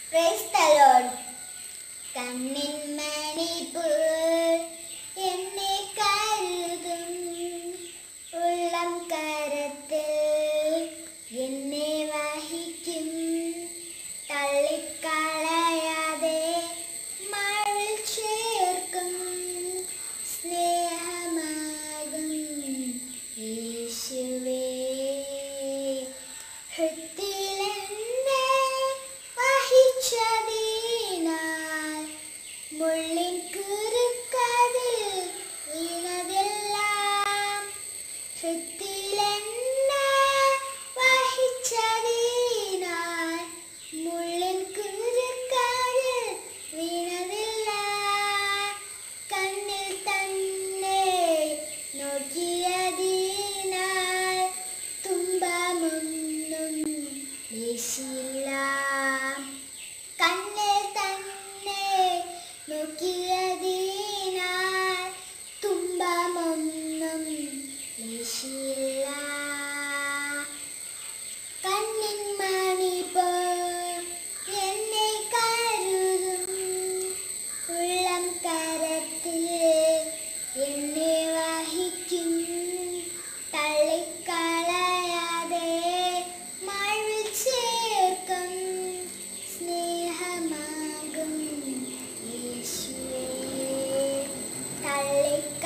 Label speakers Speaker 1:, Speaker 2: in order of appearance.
Speaker 1: Praise the Lord. കണ്ണിൻ മണിപ്പൂൾ എന്നെ കരുതും, ഉള്ളം കരത്തിൽ എന്നെ വഹിക്കും, തള്ളിക്കളയാതെ മഴൽ ചേർക്കും, സ്നേഹമാകും യേശുവേ. ഹൃത്തിലെന്നെ വഹിച്ചതിനാൽ മുള്ളിൻ കുരുക്കതിൽ വീണതെല്ലാം, ഹൃത്തിലെന്നെ വഹിച്ചതിനാൽ മുള്ളിൻ കുരുക്കതിൽ വീണതെല്ലാം, കണ്ണിൽ തന്നെ നോക്കിയതിനാൽ തുമ്പമൊന്നും വീശില്ല. കണ്ണിൽ തന്നെ നോക്കിയതിനാൽ തുമ്പമൊന്നും വീശില്ല. കണ്ണിൻ മണി പോൽ എന്നെ കരുതും, ഉള്ളം കരത്തിൽ എന്നെ വഹിക്കും, തള്ളിക്കളയാതെ മഴവിൽ ചേർക്കും, സ്നേഹമാകും യേശുവേ.